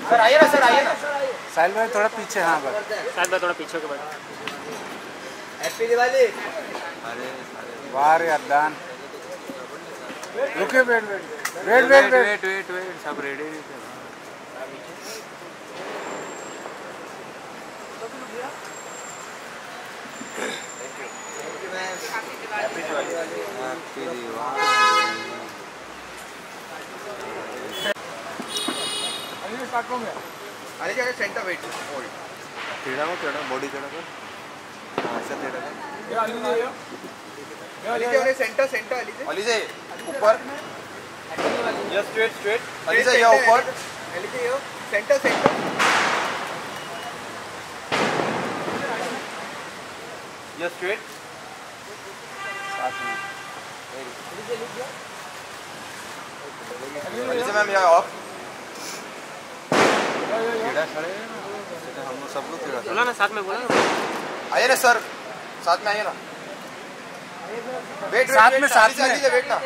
Sir आइए ना, sir आइए ना। साहिल भाई थोड़ा पीछे, हाँ बस साहिल भाई थोड़ा पीछे के बाद। हैप्पी दिवाली। वाह रे अद्दान, रुके, वेट सब रेडी नहीं थे। अरे क्या सेंटर वेट होल्ड टेढ़ा बॉडी टेढ़ा कर, ऐसा टेढ़ा कर। अलीजे सेंटर सेंटर अलीजे ऊपर, यस स्ट्रेट अलीजे या ऊपर, अलीजे यो सेंटर यस स्ट्रेट अलीजे मैम या ऑफ। टेढ़ा खड़े हम लोग, सब लोग टेढ़ा। बोला ना, साथ में बोला ना। आइए ना सर, साथ में आइए ना। वेट साथ में वेट ना।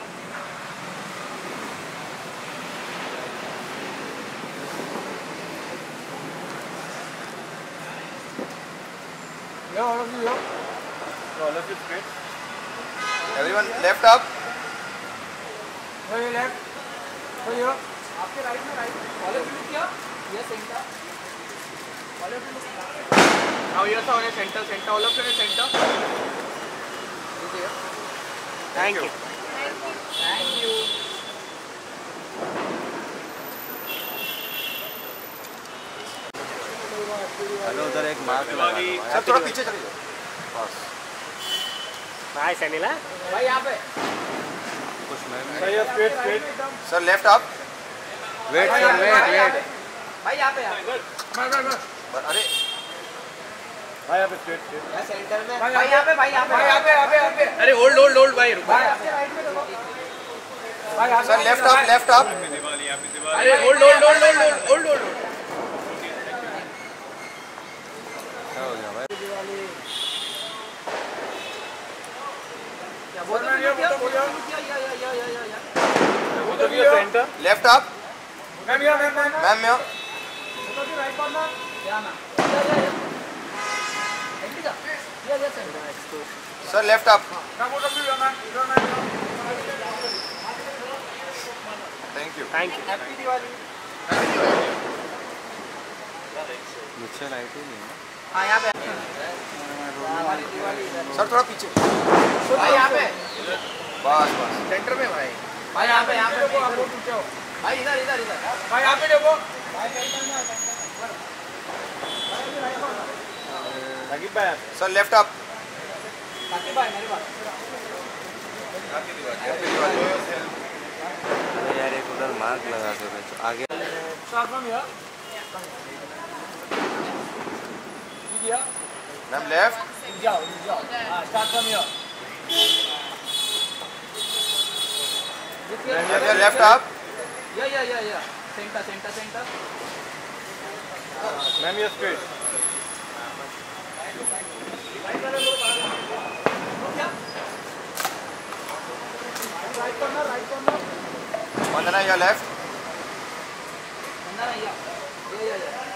all of you straight, everyone left up, left आपके राइट में राइट ऑल ऑफ यू क्या ये centre all of you now ये था on centre all of you centre. Thank you. Hello, उधर एक मार्क लगा सर, थोड़ा पीछे चलिए बस। भाई सनीला भाई यहाँ पे कुछ मैं straight sir, left up, wait भाई यहाँ पे अरे भाई यहाँ पे स्ट्रेट सेंटर में भाई यहाँ पे अरे होल्ड भाई रुको। सर लेफ्ट अप अरे होल्ड क्या हो गया भाई? Left up ma'am sir left up. Thank you. Happy Diwali. मुझसे लाइट ही नहीं है। हाँ यहाँ पे सर, थोड़ा पीछे भाई, यहाँ पे बस सेंटर में भाई यहाँ पे भाई इधर भाई यहाँ पे देखो सर, लेफ्ट अप यार एक उधर मार्क लगा दो आगे। Ma'am left left up centre ma'am ये स्ट्रेट वंदना या लेफ्ट